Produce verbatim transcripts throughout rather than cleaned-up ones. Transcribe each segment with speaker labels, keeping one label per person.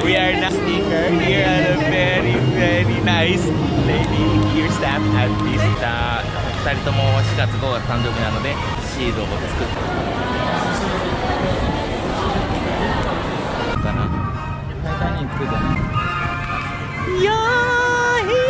Speaker 1: We are now sneaker here at a very very nice lady here staff at Vista。ふたりともしがつごがつ誕生日なのでシールを作ってかな。タイタニックじゃない。いやーへ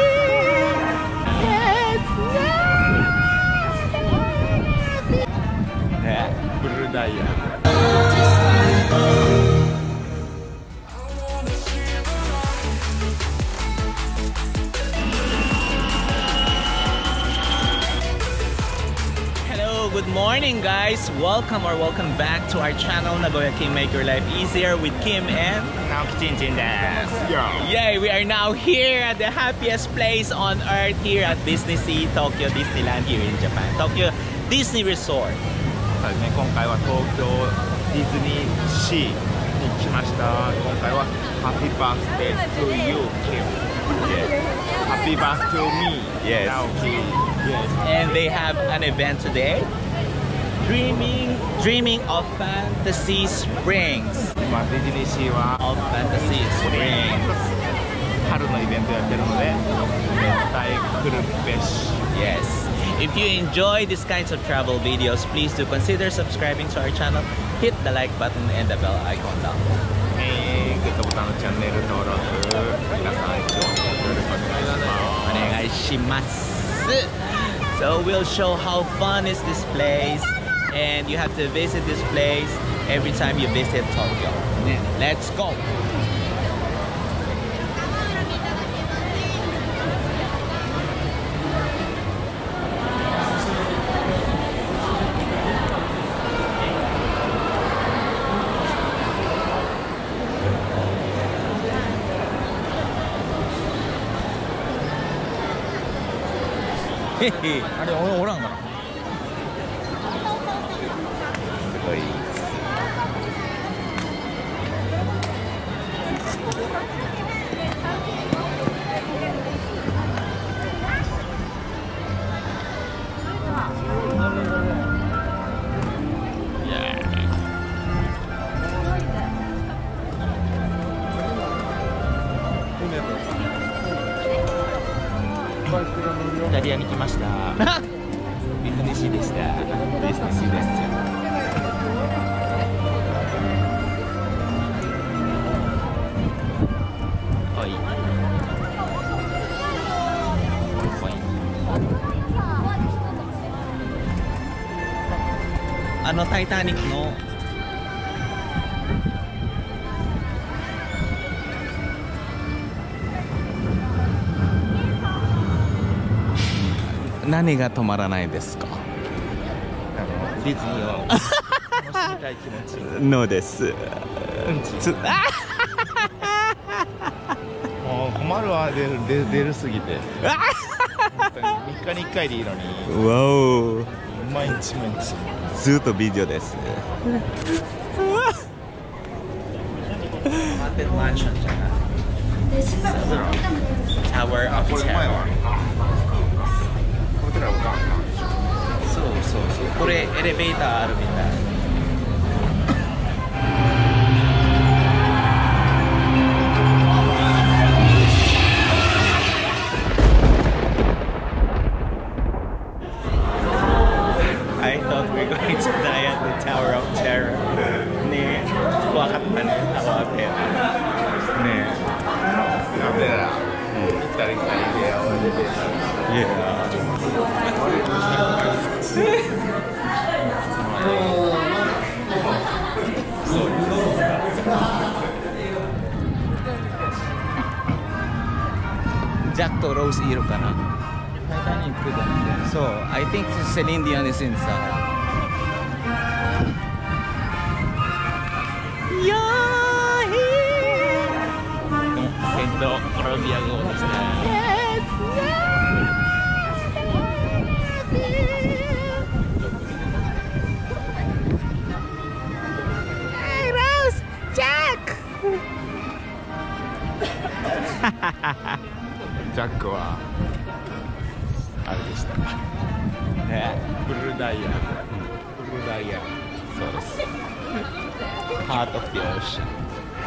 Speaker 1: ーね、ブルーダイヤ。Good morning guys, welcome or welcome back to our channel Nagoya Kim Make Your Life Easier with Kim and Naoki Chinchin desu. Yay, we are now here at the happiest place on earth here at Disney Sea Tokyo Disneyland here in Japan, Tokyo Disney Resort。 はいね、今回は東京ディズニーシーに来ました。今回は Happy Birthday to you Kim。 Yes. Happy birthday to me. Yes. Yes. And they have an event today. Dreaming, dreaming of Fantasy Springs. 今ディズニーシーは of Fantasy Springs 春のイベントやってるので絶対来るべし。 Yes. If you enjoy these kinds of travel videos, please do consider subscribing to our channel. Hit the like button and the bell icon down below. えー、グッドボタンのチャンネル登録皆さん一応よろしくお願いします。So we'll show how fun is this place, and you have to visit this place every time you visit Tokyo. Let's go!あれ、お、おらんかな。すごい。イタリアに来ました。ディズニーシーでした。ディズニーシーです。はい。あのタイタニックの何が止まらないですか？あのディズニーを楽しみたい気持ちのです。うんち。もう困るわ、出る出出るすぎて。みっかにいっかいでいいのに。わお。毎日毎日。ずっとビデオです。マテマンションじゃない。タワーオブテラー。そうそうそう、これエレベーターあるみたい。I thought we were going to die at the Tower of Terror. ねえ、怖かったね、タワーテラー。ねえ。タワーテラー。うん。行ったり来たりで、エレベーター。いや。ジャックとローズいるかな。タイタニックだね。そう、I think Celine Dion is inside。いやーへー。セントコロンビア号ですね。ジャックはあれでしたね。ブルーダイヤ、ブルーダイヤ、そうです。ハートオブザオーシャン。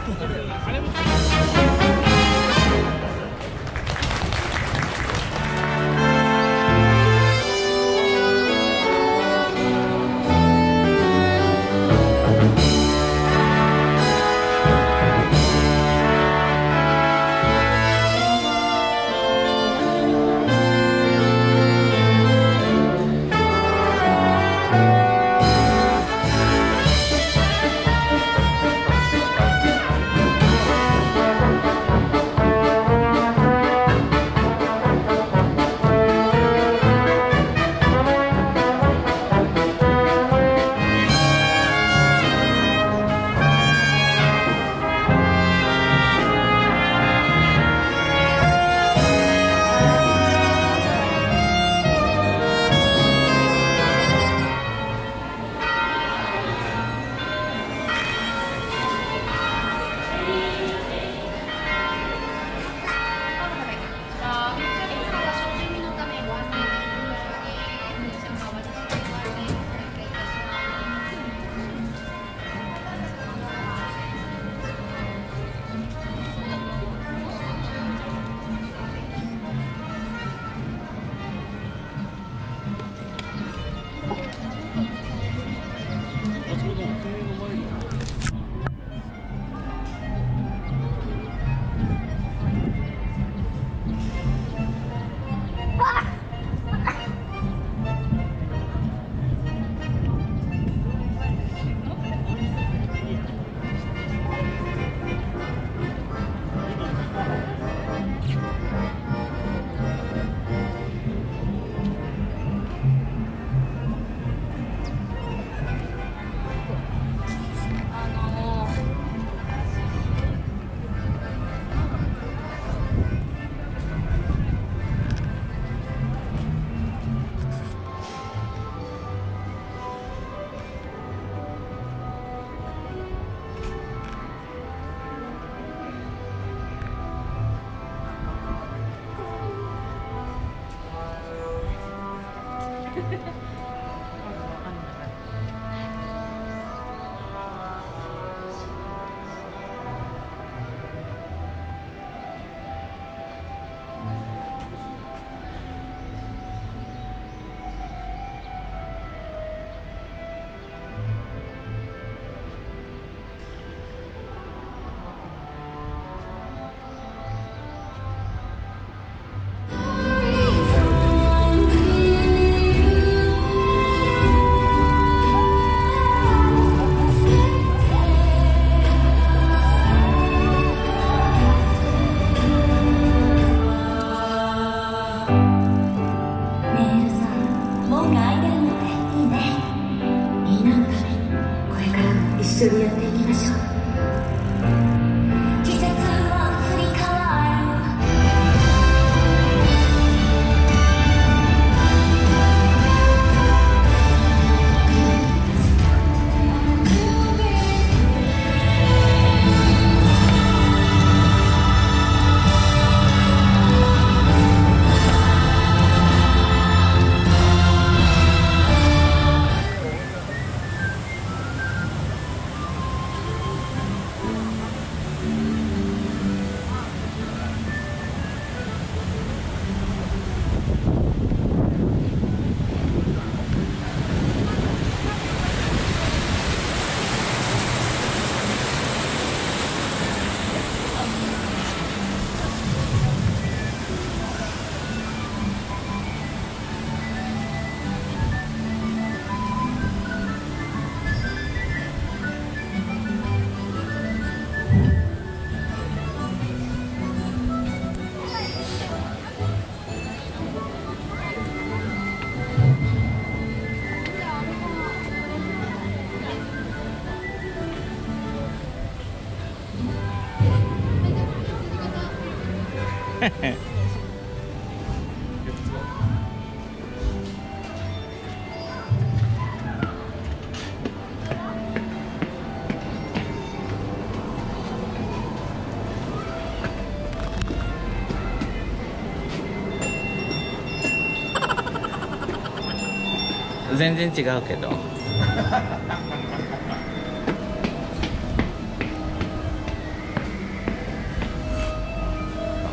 Speaker 1: 全然違うけど。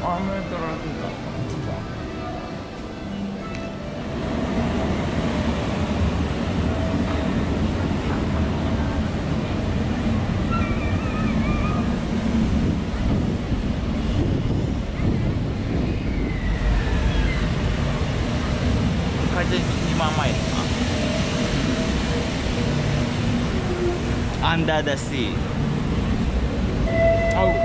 Speaker 2: あ、メートル
Speaker 1: 海底にまんマイルか Under the sea
Speaker 2: おう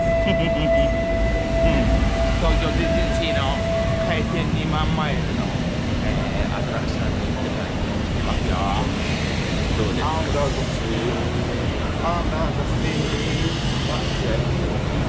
Speaker 2: 東京ディズニーシーの海底にまんマイルの、えー、アトラクションに行ってみたいと思いますよ。
Speaker 1: どうですか
Speaker 2: Under the sea Under the sea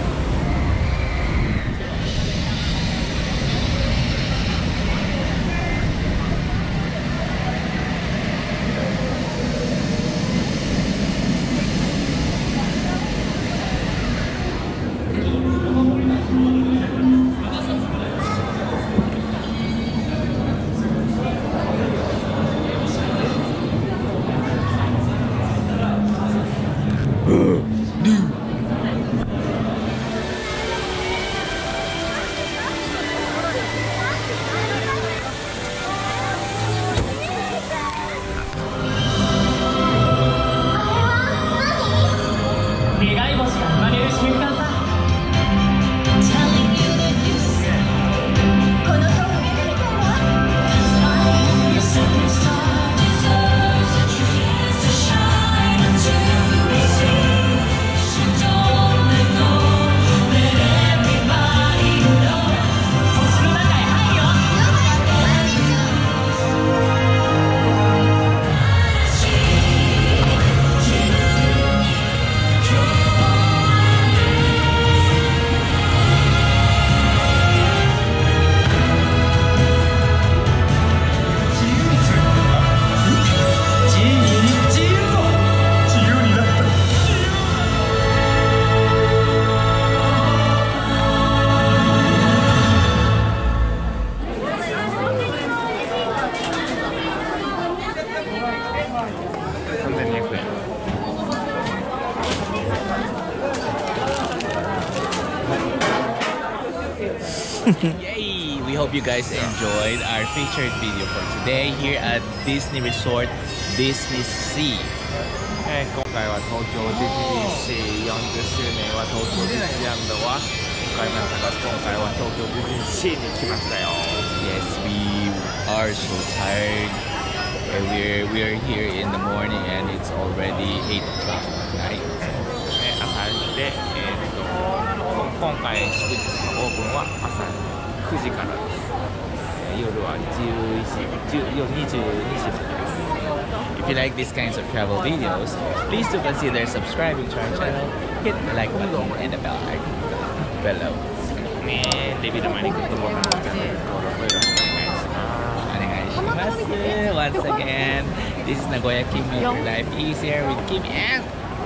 Speaker 1: Yay! We hope you guys enjoyed our featured video for today here at Disney Resort Disney Sea.
Speaker 2: えー、今回は東京ディズニーシーよんじゅっしゅうねんは東京ディズニーランドは買いましたが、今回は東京ディズニーシーに来ましたよ。
Speaker 1: Yes, we are so tired. And we're we're here in the morning and it's already eight o'clock at night.
Speaker 2: ね、朝で、えー、と今回祝日のオープンは朝くじからです。えー、夜はじゅういちじ、にじゅうにじまでです。
Speaker 1: If you like these kinds of travel videos, please do consider subscribing to our channel, hit the like button and the bell icon below.
Speaker 2: ね、レビューの前にグッドボタン、チャンネル登録よろしくお願いします。
Speaker 1: Once again, this is Nagoya Kim Make Your Life Easier with Kim and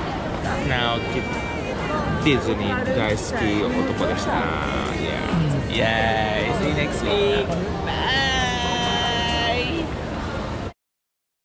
Speaker 2: Now, ディズニー大好き男でした。Yeah.
Speaker 1: yeah, see you next week. Bye.